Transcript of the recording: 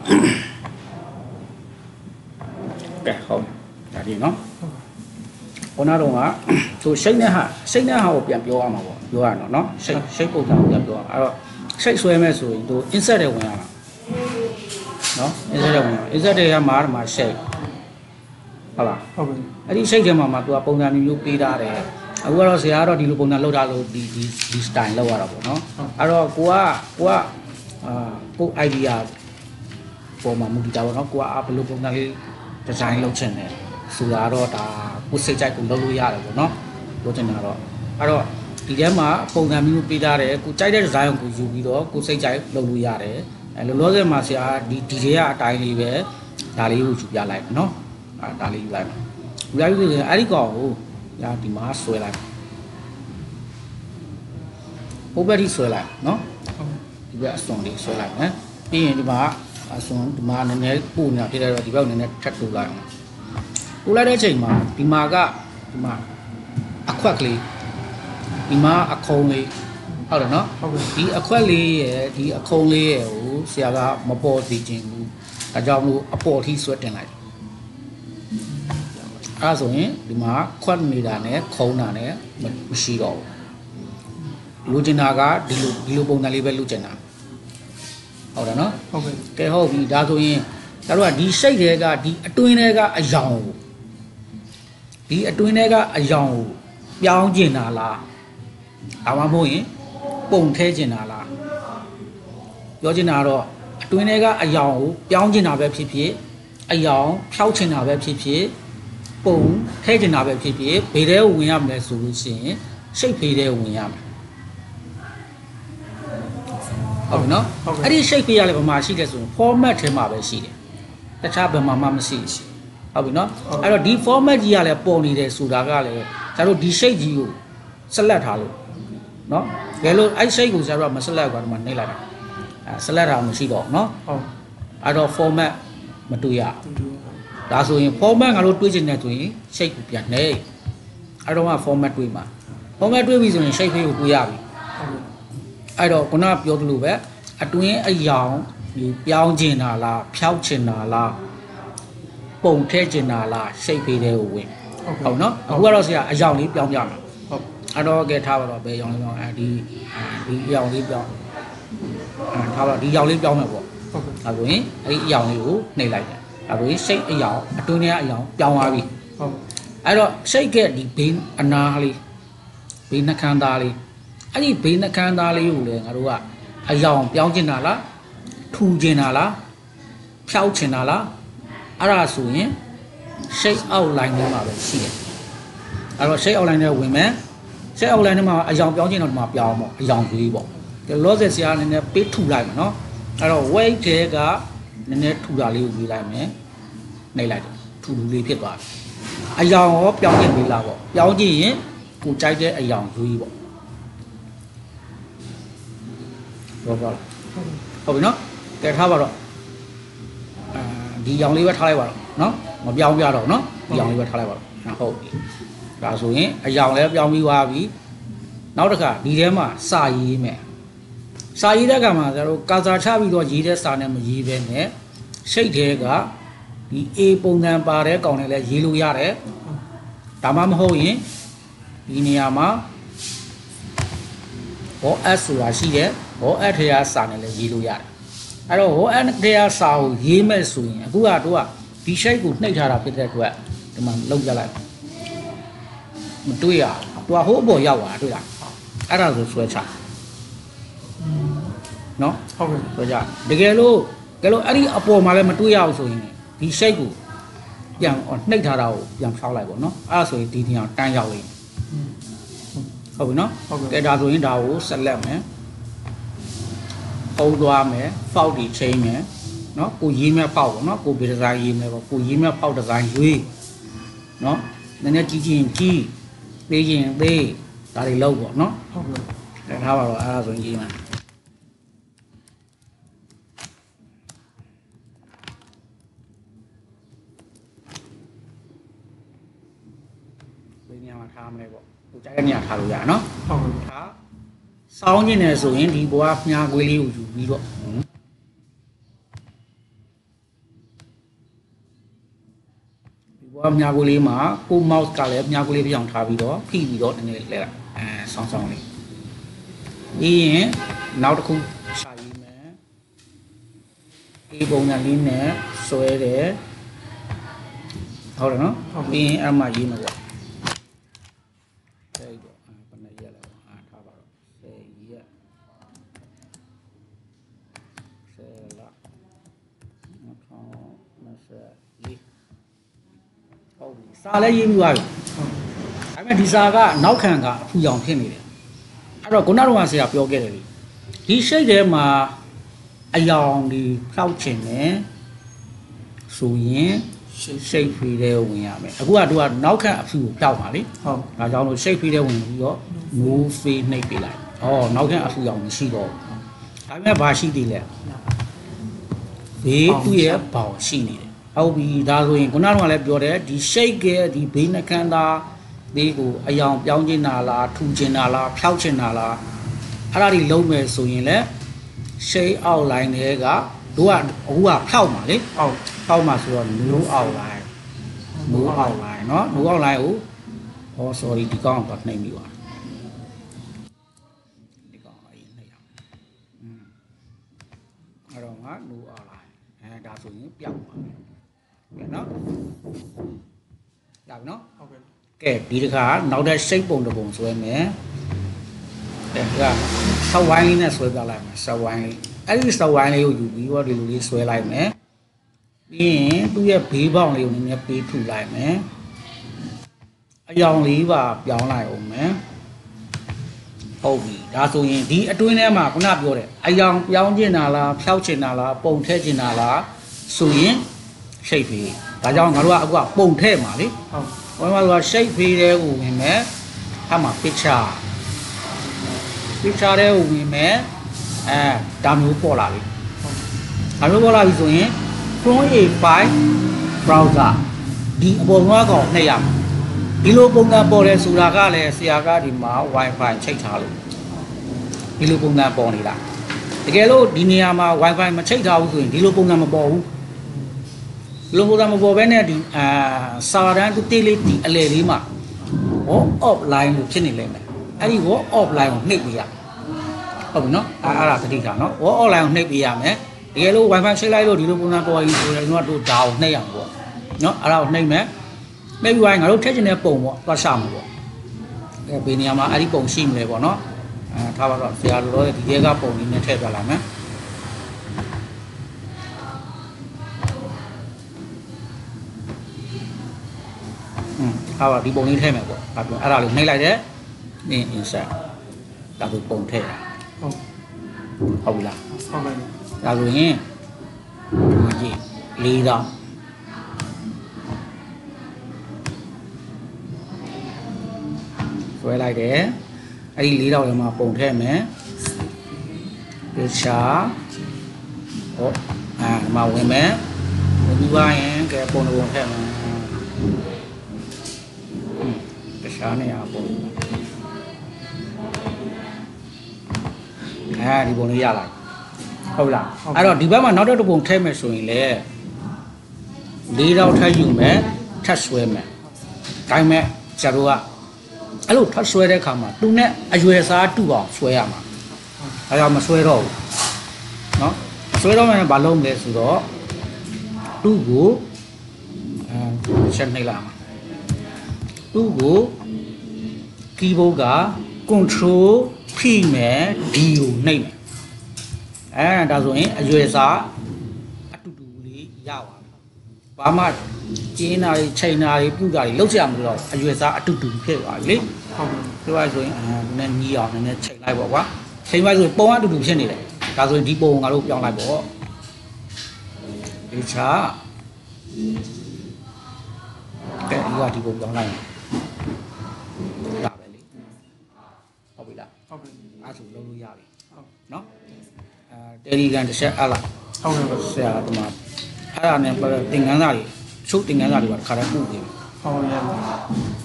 kẻ không là gì nó con nào đúng á rồi xây nè ha biển biểu mà biểu nó xây bộ thằng biển biểu xây xuôi mấy xuôi tôi insert đấy vậy nó insert đấy mà xây hả là ấy đi xây thì mà tôi bông ra nhiều pi ra đấyအခုကတော့ဆရာကတော့ဒီလိုပုံစံလောက်တာလို့ဒီ style လောက်ရတာပေါ့နော်အဲ့တော့ကို idea ပေါ်မှာမူတည်တာပေါ့နော်ကိုကဘယ်လိုပုံစံလေး design လုပ်ချင်တယ်ဆိုတာတော့ဒါကိုစိတ်ကြိုက်ကိုလုပ်လို့ရတယ်ပေါ့နော်ပြောချင်တာတော့အဲ့တော့ဒီထဲမှာပုံစံမျိုးပေးထားတယ်ကိုကြိုက်တဲ့ design ကိုယူပြီးတော့ကိုစိတ်ကြိုက်လုပ်လို့ရတယ်အဲ့လောလောဆယ်မှာဆရာဒီတွေကအတိုင်းလေးပဲဒါလေးကိုယူပြလိုက်နော်ဒါလေးယူလိုက်ပါယူလိုက်ပြီးအဲ့ဒီကောင်ကိုညာဒီမှာဆွဲလိုက်ဟိုဘက်ထိဆွဲလိုက်နော်ဒီဘက်အစွန်လေးဆွဲလိုက်နော်ပြီးရင်ဒီမှာအစွန်ဒီမှာနည်းနည်းပို့နေတာဖြစ်တဲ့တော့ဒီဘက်နည်းနည်းထပ်တိုးလိုက်အောင်တိုးလိုက်တဲ့အချိန်မှာဒီမှာအခွက်ကလေးဒီမှာအခုံးလေးဟုတ်တယ်နော်ဒီအခွက်လေးရဲ့ဒီအခုံးလေးရဲ့ကိုဆရာကမပေါ်သေးခြင်းဘူးဒါကြောင့်မို့အပေါ်ထိဆွဲတင်လိုက်အဲ့ဆိုရင်ဒီမှာခွက်နေတာနဲ့ခုံးတာနဲ့မရှိတော့ဘူးလူကျင်တာကဒီလိုပုံစံလေးပဲလူကျင်တာဟုတ်တယ်နော်ဟုတ်ကဲ့ဟုတ်ပြီဒါဆိုရင်တို့ကဒီစိတ်တွေကဒီအတွင်းတွေကအယောင်ဒီအတွင်းတွေကအယောင်ပြောင်းကျင်တာလားဒါမှမဟုတ်ရင်ပုံထဲကျင်တာလားပြောချင်တာတော့အတွင်းတွေကအယောင်ကိုပြောင်းကျင်တာပဲဖြစ်ဖြစ်အယောင်ဖြောက်ကျင်တာပဲဖြစ်ဖြစ်ပုံထဲကျင်တာပဲဖြစ်ဖြစ်ဘေးထဲကိုဝင်ရမယ်ဆိုလို့ရှိရင်စိတ်ဖေးထဲကိုဝင်ရမယ်ဟုတ်ပြီနော်အဲ့ဒီ shape ပေးရလဲဘာမှရှိတယ်ဆိုရင် format ထဲမှာပဲရှိတယ်တခြားဘယ်မှာမှမရှိဘူးဟုတ်ပြီနော်အဲ့တော့ဒီ format ကြီးကလည်းပေါ်နေတယ်ဆိုတာကလည်းကျတို့ဒီ shape ကြီးကို select ထားလို့နော်ဘယ်လိုအဲ့ shape ကိုကျတို့ကမ select ကွာဒီမှာနှိပ်လိုက်တာselect တာမရှိတော့နော်ဟုတ်အဲ့တော့ format မတွေ့ရဒါဆိုရင် format ငါတို့တွေးချင်တယ်ဆိုရင် shape ကိုပြန်နှိပ်အဲ့တော့မှ format တွေးမှာ format တွေးပြီဆိုရင် shape ကိုတွေးရပြီအဲ့တော့ခုနကပြောသလိုပဲအတွင်းအယောင်ဒီပြောင်းကျင်တာလားဖြောက်ကျင်တာလားပုံထဲကျင်တာလားရှိတ်ပေးတဲ့ကိုဝင်ဟုတ်နော်အခုကတော့ဆရာအယောင်လေးပြောင်းပြမှာဟုတ်အဲ့တော့ကဲထားပါတော့ဘယ်အယောင်လေးပြောင်းဒီအယောင်လေးပြောင်းထားပါတော့ဒီအယောင်လေးပြောင်းမယ်ပေါ့ဟုတ်ဒါဆိုရင်အဲ့ဒီအယောင်လေးကိုနှိပ်လိုက်တယ်ဒါဆိုရင်ရှိတ်အယောင်အတွင်းထဲကအယောင်ပြောင်းသွားပြီဟုတ်အဲ့တော့ရှိတ်ကဒီဘေးအနာလေးဘေးနှခမ်းသားလေးအဲ့ဒီဘေးနှခမ်းသားလေးကိုလည်းငါတို့ကအယောင်ပြောင်းကျင်တာလားထူကျင်တာလားဖြောက်ကျင်တာလားအဲ့ဒါဆိုရင် shape outline ထဲမှာပဲရှိတယ်အဲ့တော့ shape outline ထဲဝင်မယ် shape outline ထဲမှာအယောင်ပြောင်းကျင်တော့ဒီမှာပြောင်းပေါ့အယောင်ကြီးပေါ့ဒီလောဆယ်ဆရာနည်းနည်းပေးထူလိုက်မယ်နော်အဲ့တော့ weight ထဲကနည်းနည်းထူတာလေးကိုပေးလိုက်မယ်နှိပ်လိုက်တယ်ထူလေးဖြစ်သွားတယ်အယောင်ရောပြောင်းကျင်ပြီလားပေါ့ပြောင်းကျင်ရင်ကိုကြိုက်တဲ့အယောင်ကြီးပေါ့ဟုတ်ပါလားဟုတ်ပြီနော်ကဲထားပါတော့ဒီရောင်လေးပဲထားလိုက်ပါတော့နော်မပြောင်းပြတော့နော်ဒီရောင်လေးပဲထားလိုက်ပါတော့ဟုတ်ပြီဒါဆိုရင်အယောင်လည်းပြောင်းပြီးသွားပြီနောက်တစ်ခါဒီထဲမှာစာရေးမယ်စာရေးတဲ့အခါမှာကျတော့ကာစာချပြီးတော့ရေးတဲ့စာနဲ့မရေးဘဲနဲ့ရှိတ်ထဲကဒီ A ပုံစံပါတဲ့ကောင်တွေလည်းရေးလို့ရတယ်ဒါမှမဟုတ်ရင်ဒီနေရာမှာဘောS ဆိုတာရှိတယ်ဘော S ထဲကစာနဲ့လည်းရေးလို့ရတယ်အဲ့တော့ဘော S ထဲကစာကိုရေးမဲ့ဆိုရင်အခုကတော့ဒီ shape ကိုနှိပ်ထားတာဖြစ်တဲ့အတွက်ဒီမှာလုံးပြလိုက်မတွေ့ရသူကဟိုးအပေါ်ရောက်သွားတာတွေ့လားအဲ့ဒါဆိုဆွဲချနော်ဟုတ်ကဲ့ဆွဲချတကယ်လို့အဲ့ဒီအပေါ်မှာလည်းမတွေ့ရအောင်ဆိုရင်ဒီ shape ကိုပြန်နှိပ်ထားတာကိုပြန်ဖောက်လိုက်ပေါ့နော်အဲ့ဒါဆိုရင်ဒီနေရာတန်းရောက်လိမ့်ဟုတ်ပြီနော်ကဲဒါဆိုရင်ဒါကိုဆက်လက်မယ်ပုံသွားမယ်ဖောက်ဒီချိန်မယ်နော်ကိုရေးမဲ့ဖောက်ပေါ့နော်ကိုဒီဇိုင်းရေးမယ်ပေါ့ကိုရေးမဲ့ဖောက်ဒီဇိုင်းရွေးနော်နည်းနည်းကြီးချင်းကြီးသေးချင်းသေးဒါတွေလောက်ပေါ့နော်ဟုတ်ကဲ့ထားပါတော့အဲ့ဒါဆိုရင်ရေးမယ်ဒီနေရာမှာထားမလဲပေါ့ကိုကြိုက်တဲ့နေရာထားလို့ရနော်ဟုတ်ကဲ့ထားစောင်းကျင်တယ်ဆိုရင်ဒီဘွားမြားခွေးလေးကိုယူပြီးတော့ဘောမြာကိုလေးမှာကို mouse ကလည်းမြာကိုလေးပြောင်းထားပြီးတော့ဖိပြီးတော့နည်းနည်းလဲဆောင်းလေးပြီးရင်နောက်တစ်ခုရှာရေးမယ်ဒီပုံစံလေးနဲ့ဆွဲတယ်ဟုတ်တယ်နော်ပြီးရင်အမှရေးမှာပေါ့အဲ့တော့ဘယ်နဲ့ရက်လဲထားပါတော့10ရက်10လ2024ဟုတ်ပြီစာလည်းရေးပြီးသွားပြီဒါပေမဲ့ဒီစာကနောက်ခံကအဖူရောင်ဖြစ်နေတယ်အဲ့တော့ခုနကတော့ဆရာပြောခဲ့တယ်လေဒီရှိတ်ထဲမှာအယောင်ဒီဖြောက်ချင်တယ်ဆိုရင်ရှိတ်ဖီးတဲ့ဝင်ရမယ်အခုကသူကနောက်ခံအဖူကိုဖြောက်ပါလေဟုတ်ဒါကြောင့်လို့ရှိတ်ဖီးတဲ့ဝင်ပြီးတော့ move ဖေးနှိပ်ပေးလိုက်ဩနောက်ခံအဖူရောင်မရှိတော့ဘူးဒါပေမဲ့ဘာရှိသေးလဲဘေးသူ့ရဲ့ဘောင်ရှိနေတယ်ဟုတ်ပြီဒါဆိုရင်ခုနကလည်းပြောတယ်ဒီရှိတ်ကဒီဘေးနှခမ်းသားဒီကိုအယောင်ပြောင်းချင်တာလားထူချင်တာလားဖြောက်ချင်တာလားအဲ့ဒါတွေလုံးမယ်ဆိုရင်လည်းရှိတ်အောက်လိုင်းတွေကတို့ကအခုကဖြောက်မှာလေဟုတ်ဖြောက်မှာဆိုတော့ no outline no outline เนาะ no outline ကို sorry ဒီကောင်တော့နှိမ့်ပြီးပါဒီကောင်အရင်နှိမ့်အောင်အဲ့တော့ငါ no outline ဒါဆိုရင်ပြောက်ပါမယ်ကဲเนาะဒါပြီเนาะဟုတ်ကဲ့ကဲဒီတစ်ခါနောက်တဲ့ရှိတ်ပုံတစ်ပုံဆွဲမယ်ဒါကဆက်ဝိုင်းလေးနဲ့ဆွဲပြလိုက်မယ်ဆက်ဝိုင်းလေးအဲ့ဒီဆက်ဝိုင်းလေးကိုယူပြီးတော့ဒီလိုလေးဆွဲလိုက်မယ်ပြီးရင်သူ့ရဲ့ဘေးပေါင်လေးကိုနည်းနည်းပေးထူလိုက်မယ်အယောင်လေးပါပြောင်းလိုက်အောင်မယ်ဟုတ်ပြီဒါဆိုရင်ဒီအတွင်းထဲမှာခုနပြောတယ်အယောင်ပြောင်းချင်တာလားဖြောက်ချင်တာလားပုံထည့်ချင်တာလားဆိုရင်ရှိတ်ပြီးဒါကြောင့်ငါတို့ကအခုကပုံထည့်မှာလေဟုတ်ဘာမှဆိုရှိတ်ပြီးတဲ့ကိုဝင်မယ်အဲ့မှာ picture တဲ့ကိုဝင်မယ်ဒါမျိုးပေါ်လာပြီဒါမျိုးပေါ်လာပြီဆိုရင် Chrome A5 browser ဒီအပေါ်မှာကောင်နှိပ်ရမှာဒီလိုပုံစံပေါ်တယ်ဆိုတာကလည်းဆရာကဒီမှာ Wi-Fi ချိတ်ထားလို့ဒီလိုပုံစံပေါ်နေတာတကယ်လို့ဒီနေရာမှာ Wi-Fi မချိတ်ထားဘူးဆိုရင်ဒီလိုပုံစံမပေါ်ဘူးဒီလိုပုံစံမပေါ်ဘဲနဲ့ဒီစာရန်တေးလေးဒီအလဲလေးမှာ offline လို့ဖြစ်နေလိမ့်မယ်အဲ့ဒီ offline ကိုနှိပ်ပေးရဟုတ်ပြီနော်အဲ့ဒါသတိထားနော် offline ကိုနှိပ်ပေးရမယ်တကယ်လို့ Wi-Fi ချိတ်လိုက်လို့ဒီလိုပုံစံပေါ်ရင်ဆိုရင်တော့ဒါကိုနှိပ်ရမှာပေါ့နော်အဲ့ဒါကိုနှိပ်မယ်နှိပ်ပြီးရင်ငါတို့ထည့်ချင်တဲ့ပုံပေါ့သွားရှာမှာပေါ့အဲ့ဘယ်နေရာမှာအဲ့ဒီပုံရှိမလဲပေါ့နော်ထားပါတော့ဆရာတို့ဒီရဲကပုံလေးနဲ့ထည့်ပြလိုက်မယ်ထားပါဒီပုံလေးထည့်မယ်ပေါ့အဲ့ဒါလေးနှိပ်လိုက်တယ်နင်း insert ဒါဆိုပုံထည့်တာဟုတ်ပြီလားဟုတ်ပါပြီဒါဆိုရင်ဒီလေးတော့ဆွဲလိုက်တယ်အဲ့ဒီလေးတော့လည်းမှာပုံထည့်မယ်ပစ်ချာဟောမှာဝင်မယ်ဝင်ပြီးသွားရင်ကဲပုံတစ်ပုံထည့်မယ်ပစ်ချာနေရပုံဒီပုံလေးရလာဟုတ်လားအဲ့တော့ဒီဘက်မှာနောက်တစ်ပုံထည့်မယ်ဆိုရင်လေ၄တော့ထပ်ယူမယ်ထပ်ဆွဲမယ်ဒါပေမဲ့ကျတို့ကအဲ့လိုထပ်ဆွဲတဲ့အခါမှာသူနဲ့အရွယ်စားတူအောင်ဆွဲရမှာအဲ့ဒါမဆွဲတော့ဘူးเนาะဆွဲတော့မှဘာလုပ်မလဲဆိုတော့သူ့ကိုချက်နှိပ်လိုက်မှာသူ့ကို keyboard က control ဖိမယ် D ကိုနှိပ်မယ်ဒါဆိုရင်အရွယ်စားအတူတူလေးရပါမယ်ဘာမှကျင်းတာတွေချိန်တာတွေပြုတာတွေလောက်ကြမလို့တော့အရွယ်စားအတူတူဖြစ်သွားပြီလေဟုတ်ပြီပြောရဆိုရင်နည်းနီးအောင်နည်းနည်းချိန်လိုက်ပေါ့ကွာချိန်လိုက်ဆိုပုံအတူတူဖြစ်နေတယ်ဒါဆိုရင်ဒီပုံငါတို့ပြောင်းလိုက်ပေါ့ဒီချာကဲဒီပုံပြောင်းလိုက်ဒါပဲလေဟုတ်ပြီလားဟုတ်ပြီအဲ့ဆိုလုံးလို့ရပြီဟုတ်နော်တယ်လီဂရမ်တစ်ချက်အလားဟုတ်ကဲ့ဆရာဒီမှာအဲ့ဒါနဲ့သင်ခန်းစာတွေချုပ်သင်ခန်းစာတွေပါခါတိုင်းပို့ပေးမယ်ဟုတ်ကဲ့